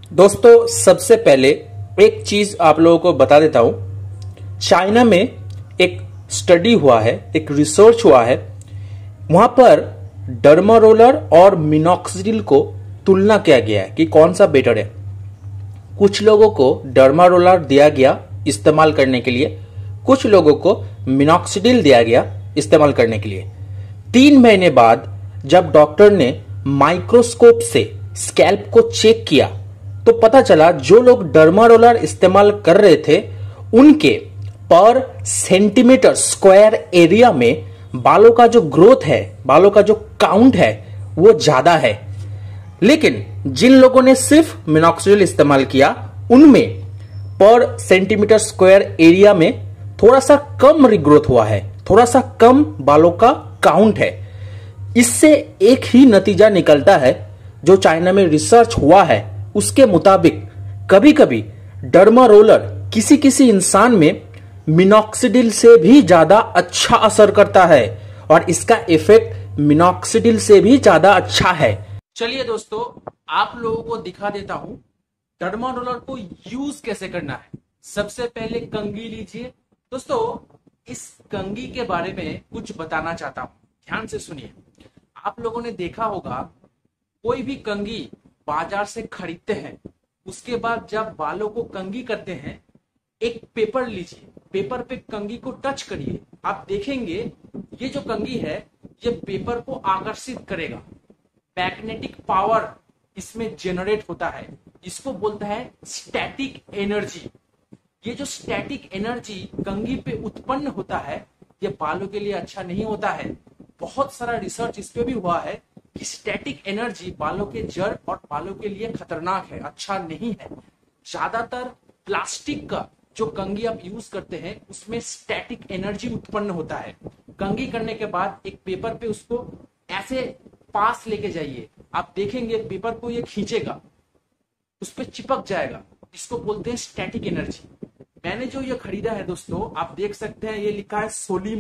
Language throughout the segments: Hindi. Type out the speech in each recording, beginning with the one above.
दोस्तों सबसे पहले एक चीज आप लोगों को बता देता हूं। चाइना में एक स्टडी हुआ है, एक रिसर्च हुआ है। वहां पर डर्मारोलर और मिनॉक्सिडिल को तुलना किया गया है कि कौन सा बेटर है। कुछ लोगों को डर्मारोलर दिया गया इस्तेमाल करने के लिए, कुछ लोगों को मिनॉक्सिडिल दिया गया इस्तेमाल करने के लिए। 3 महीने बाद जब डॉक्टर ने माइक्रोस्कोप से स्कैल्प को चेक किया तो पता चला जो लोग डर्मारोलर इस्तेमाल कर रहे थे उनके पर सेंटीमीटर स्क्वायर एरिया में बालों का जो ग्रोथ है, बालों का जो काउंट है वो ज्यादा है। लेकिन जिन लोगों ने सिर्फ मिनॉक्सिडिल इस्तेमाल किया उनमें पर सेंटीमीटर स्क्वायर एरिया में थोड़ा सा कम रिग्रोथ हुआ है, थोड़ा सा कम बालों का काउंट है। इससे एक ही नतीजा निकलता है जो चाइना में रिसर्च हुआ है उसके मुताबिक कभी कभी डर्मारोलर किसी किसी इंसान में मिनॉक्सिडिल से भी ज्यादा अच्छा असर करता है और इसका इफेक्ट मिनॉक्सिडिल से भी ज्यादा अच्छा है। चलिए दोस्तों, आप लोगों को दिखा देता हूं डर्मारोलर को यूज कैसे करना है। सबसे पहले कंघी लीजिए। दोस्तों इस कंघी के बारे में कुछ बताना चाहता हूं, ध्यान से सुनिए। आप लोगों ने देखा होगा कोई भी कंघी बाजार से खरीदते हैं, उसके बाद जब बालों को कंघी करते हैं एक पेपर लीजिए, पेपर पे कंघी को टच करिए, आप देखेंगे ये जो कंघी है ये पेपर को आकर्षित करेगा। मैग्नेटिक पावर इसमें जनरेट होता है, इसको बोलता है स्टैटिक एनर्जी। ये जो स्टैटिक एनर्जी कंघी पे उत्पन्न होता है ये बालों के लिए अच्छा नहीं होता है। बहुत सारा रिसर्च इस पे भी हुआ है कि स्टैटिक एनर्जी बालों के जड़ और बालों के लिए खतरनाक है, अच्छा नहीं है। ज्यादातर प्लास्टिक का जो कंघी आप यूज करते हैं उसमें स्टैटिक एनर्जी उत्पन्न होता है। कंघी करने के बाद एक पेपर पे उसको ऐसे पास लेके जाइए, आप देखेंगे पेपर को ये खींचेगा, उस पर चिपक जाएगा, इसको बोलते हैं स्टैटिक एनर्जी। मैंने जो ये खरीदा है दोस्तों आप देख सकते हैं, ये लिखा है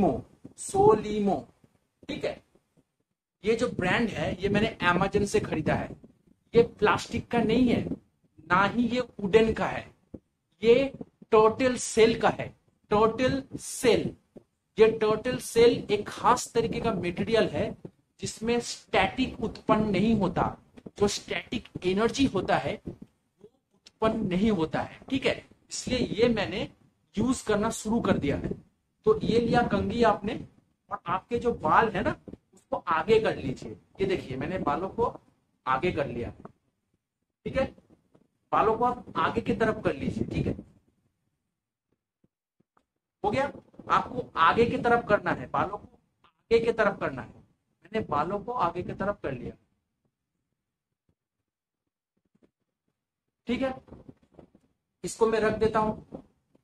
सोलीमो, ठीक है। ये जो ब्रांड है ये मैंने अमेज़न से खरीदा है। ये प्लास्टिक का नहीं है, ना ही ये वुडन का है, ये टर्टल सेल का है। टर्टल सेल, ये टर्टल सेल एक खास तरीके का मटेरियल है जिसमें स्टैटिक उत्पन्न नहीं होता। जो स्टैटिक एनर्जी होता है वो उत्पन्न नहीं होता है, ठीक है। इसलिए ये मैंने यूज करना शुरू कर दिया है। तो ये लिया कंघी आपने, और आपके जो बाल है ना उसको आगे कर लीजिए। ये देखिए मैंने बालों को आगे कर लिया, ठीक है। बालों को आप आगे की तरफ कर लीजिए, ठीक है। हो गया, आपको आगे की तरफ करना है, बालों को आगे की तरफ करना है। मैंने बालों को आगे की तरफ कर लिया, ठीक है। इसको मैं रख देता हूं।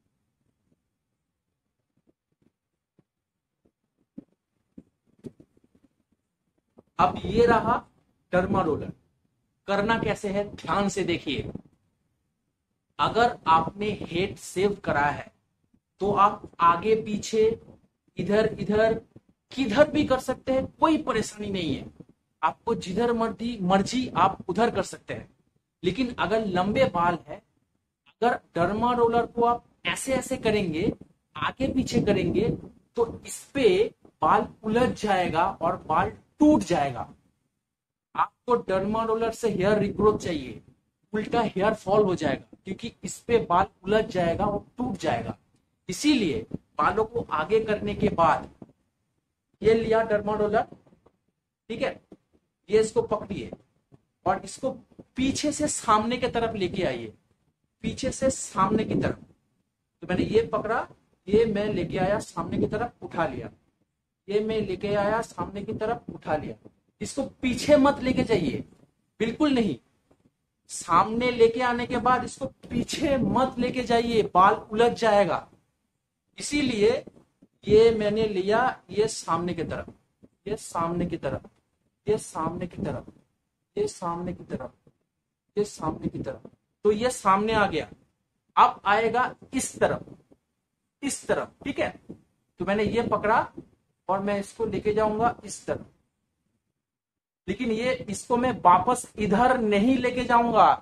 अब ये रहा डर्मारोलर। करना कैसे है ध्यान से देखिए। अगर आपने हेड सेव करा है तो आप आगे पीछे इधर इधर किधर भी कर सकते हैं, कोई परेशानी नहीं है। आपको जिधर मर्जी आप उधर कर सकते हैं। लेकिन अगर लंबे बाल है, अगर डर्मारोलर को आप ऐसे ऐसे करेंगे, आगे पीछे करेंगे तो इस पे बाल उलझ जाएगा और बाल टूट जाएगा। आपको डर्मारोलर से हेयर रिग्रोथ चाहिए, उल्टा हेयर फॉल हो जाएगा क्योंकि इस पे बाल उलझ जाएगा और टूट जाएगा। इसीलिए बालों को आगे करने के बाद ये लिया डर्मारोलर, ठीक है। ये इसको पकड़िए और इसको पीछे से सामने की तरफ लेके आइए, पीछे से सामने की तरफ। तो मैंने ये पकड़ा, ये मैं लेके आया सामने की तरफ, उठा लिया। ये मैं लेके आया सामने की तरफ, उठा लिया। इसको पीछे मत लेके जाइए, बिल्कुल नहीं। सामने लेके आने के बाद इसको पीछे मत लेके जाइए, बाल उलझ जाएगा। इसीलिए ये मैंने लिया, ये सामने की तरफ, ये सामने की तरफ, ये सामने की तरफ, ये सामने की तरफ, ये सामने की तरफ। तो ये सामने आ गया। अब आएगा इस तरफ, इस तरफ, ठीक है। तो मैंने ये पकड़ा और मैं इसको लेके जाऊंगा इस तरफ। लेकिन ये इसको मैं वापस इधर नहीं लेके जाऊंगा,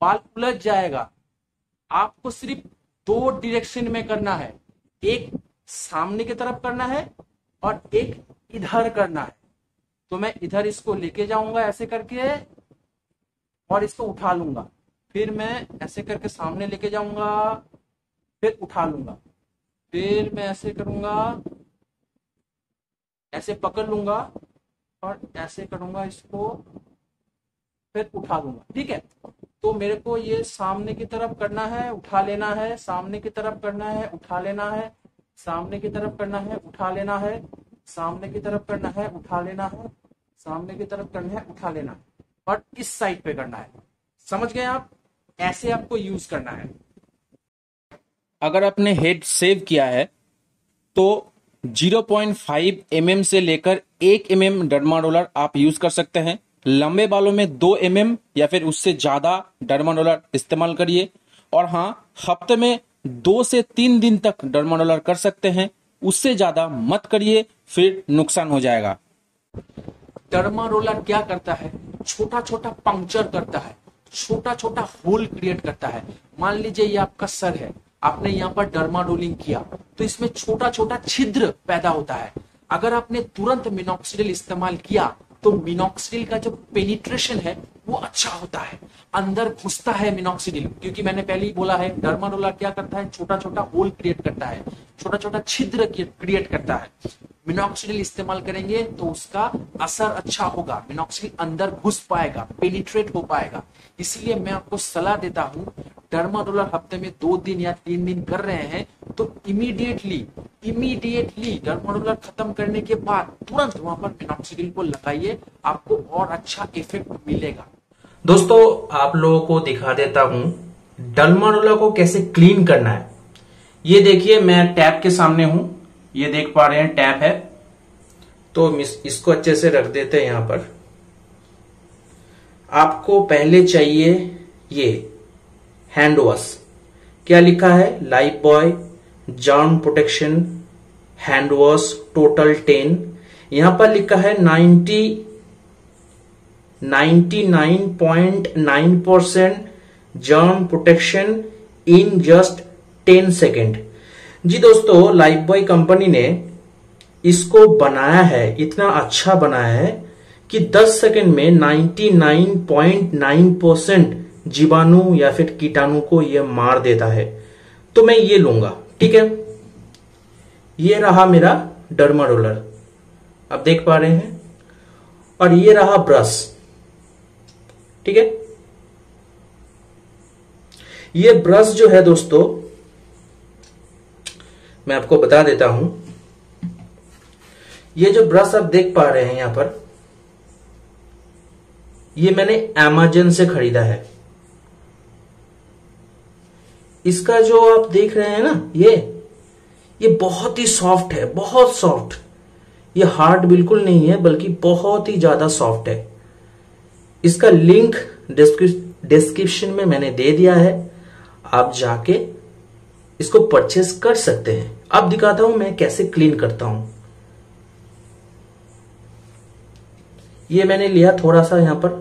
बाल उलझ जाएगा। आपको सिर्फ 2 डायरेक्शन में करना है, एक सामने की तरफ करना है और एक इधर करना है। तो मैं इधर इसको लेके जाऊंगा ऐसे करके और इसको उठा लूंगा, फिर मैं ऐसे करके सामने लेके जाऊंगा, फिर उठा लूंगा, फिर मैं ऐसे करूंगा, ऐसे पकड़ लूंगा और ऐसे करूंगा इसको, फिर उठा लूंगा। ठीक है, तो मेरे को ये सामने की तरफ करना है, उठा लेना है, सामने की तरफ करना है, उठा लेना है, सामने की तरफ करना है, उठा लेना है, सामने की तरफ करना है, उठा लेना है, सामने की तरफ करना है, उठा लेना है, और इस साइड पे करना है। समझ गए आप? ऐसे आपको यूज करना है। अगर आपने हेड सेव किया है तो 0.5 mm से लेकर 1 mm डर्मा रोलर आप यूज कर सकते हैं। लंबे बालों में 2 mm या फिर उससे ज्यादा डर्मा रोलर इस्तेमाल करिए। और हाँ, हफ्ते में 2 से 3 दिन तक डर्मा रोलर कर सकते हैं, उससे ज्यादा मत करिए, फिर नुकसान हो जाएगा। डर्मा रोलर क्या करता है? छोटा छोटा पंक्चर करता है, छोटा छोटा होल क्रिएट करता है। मान लीजिए ये आपका सर है, आपने यहाँ पर डर्मा रोलिंग किया तो इसमें छोटा छोटा छिद्र पैदा होता है। अगर आपने तुरंत मिनॉक्सिडिल इस्तेमाल किया तो मिनॉक्सिडिल का जो पेनिट्रेशन है वो अच्छा होता है, अंदर घुसता है मिनॉक्सिडिल। क्योंकि मैंने पहले ही बोला है, डर्मा रोलर क्या करता है? छोटा छोटा होल क्रिएट करता है, छोटा छोटा छिद्र क्रिएट करता है। मिनॉक्सिडिल इस्तेमाल करेंगे तो उसका असर अच्छा होगा, मिनॉक्सिडिल अंदर घुस पाएगा, पेनिट्रेट हो पाएगा। इसलिए मैं आपको सलाह देता हूं, डर्मा रोलर हफ्ते में 2 दिन या 3 दिन कर रहे हैं तो इमीडिएटली डर्मा रोलर खत्म करने के बाद तुरंत वहां पर मिनॉक्सिडिल को लगाइए, आपको और अच्छा इफेक्ट मिलेगा। दोस्तों, आप लोगों को दिखा देता हूं डर्मा रोलर को कैसे क्लीन करना है। ये देखिए, मैं टैप के सामने हूं, ये देख पा रहे हैं टैप है, तो इसको अच्छे से रख देते हैं। यहां पर आपको पहले चाहिए ये हैंड वॉश। क्या लिखा है? Lifebuoy germ protection hand wash total 10। यहां पर लिखा है 99.9% germ protection in just 10 second. जी दोस्तों, लाइफबॉय कंपनी ने इसको बनाया है, इतना अच्छा बनाया है कि 10 सेकेंड में 99.9% जीवाणु या फिर कीटाणु को यह मार देता है। तो मैं ये लूंगा, ठीक है। ये रहा मेरा डर्मा रोलर, आप देख पा रहे हैं, और ये रहा ब्रश, ठीक है। ये ब्रश जो है दोस्तों, मैं आपको बता देता हूं, ये जो ब्रश आप देख पा रहे हैं यहां पर, ये मैंने Amazon से खरीदा है। इसका जो आप देख रहे हैं ना, ये बहुत ही सॉफ्ट है, बहुत सॉफ्ट। ये हार्ड बिल्कुल नहीं है, बल्कि बहुत ही ज्यादा सॉफ्ट है। इसका लिंक डिस्क्रिप्शन में मैंने दे दिया है, आप जाके इसको परचेस कर सकते हैं। अब दिखाता हूं मैं कैसे क्लीन करता हूं। ये मैंने लिया थोड़ा सा, यहां पर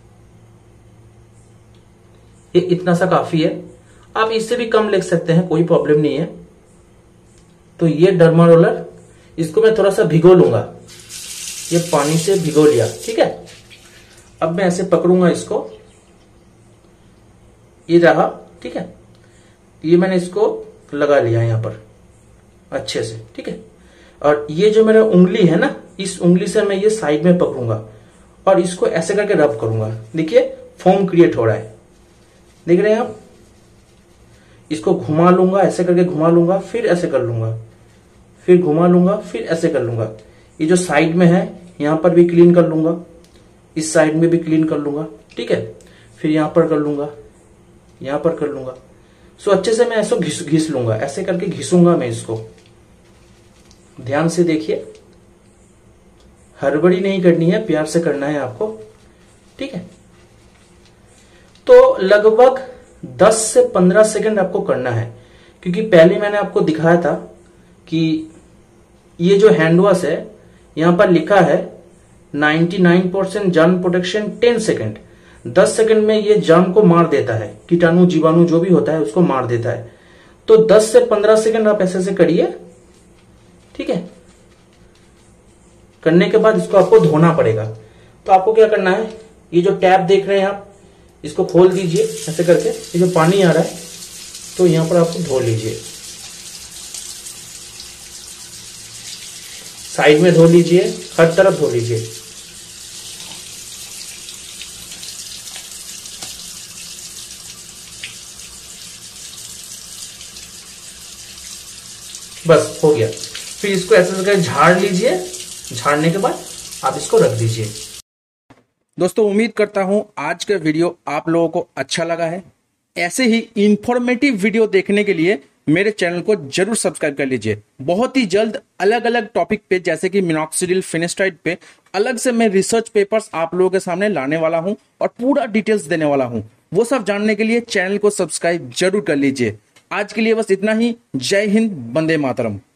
ये इतना सा काफी है, आप इससे भी कम ले सकते हैं, कोई प्रॉब्लम नहीं है। तो ये डर्मा रोलर, इसको मैं थोड़ा सा भिगो लूंगा, ये पानी से भिगो लिया, ठीक है। अब मैं ऐसे पकड़ूंगा इसको, ये रहा, ठीक है। ये मैंने इसको लगा लिया यहां पर अच्छे से, ठीक है। और ये जो मेरा उंगली है ना, इस उंगली से मैं ये साइड में पकड़ूंगा और इसको ऐसे करके रब करूंगा। देखिए फोम क्रिएट हो रहा है, देख रहे हैं आप। इसको घुमा लूंगा, ऐसे करके घुमा लूंगा, फिर ऐसे कर लूंगा, फिर घुमा लूंगा, फिर ऐसे कर लूंगा। ये जो साइड में है यहां पर भी क्लीन कर लूंगा, इस साइड में भी क्लीन कर लूंगा, ठीक है। फिर यहां पर कर लूंगा, यहां पर कर लूंगा। सो अच्छे से मैं ऐसे घिस लूंगा, ऐसे करके घिसूंगा मैं इसको। ध्यान से देखिए, हड़बड़ी नहीं करनी है, प्यार से करना है आपको, ठीक है। तो लगभग 10 से 15 सेकंड आपको करना है, क्योंकि पहले मैंने आपको दिखाया था कि ये जो हैंड वॉश है, यहां पर लिखा है 99% जर्म प्रोटेक्शन 10 सेकंड। 10 सेकंड में ये जर्म को मार देता है, कीटाणु जीवाणु जो भी होता है उसको मार देता है। तो 10 से 15 सेकंड आप ऐसे ऐसे करिए, ठीक है। करने के बाद इसको आपको धोना पड़ेगा। तो आपको क्या करना है, ये जो टैप देख रहे हैं आप, इसको खोल दीजिए ऐसे करके, ये जो पानी आ रहा है तो यहां पर आपको धो लीजिए, साइड में धो लीजिए, हर तरफ धो लीजिए। बस हो गया। फिर इसको ऐसे करके झाड़ लीजिए, झाड़ने के बाद आप इसको रख दीजिए। दोस्तों उम्मीद करता हूं आज का वीडियो आप लोगों को अच्छा लगा है। ऐसे ही इंफॉर्मेटिव वीडियो देखने के लिए मेरे चैनल को जरूर सब्सक्राइब कर लीजिए। बहुत ही जल्द अलग अलग टॉपिक पे, जैसे कि मिनॉक्सिडिल, फिनेस्टाइड पे अलग से मैं रिसर्च पेपर्स आप लोगों के सामने लाने वाला हूं और पूरा डिटेल्स देने वाला हूं। वो सब जानने के लिए चैनल को सब्सक्राइब जरूर कर लीजिए। आज के लिए बस इतना ही। जय हिंद, वंदे मातरम।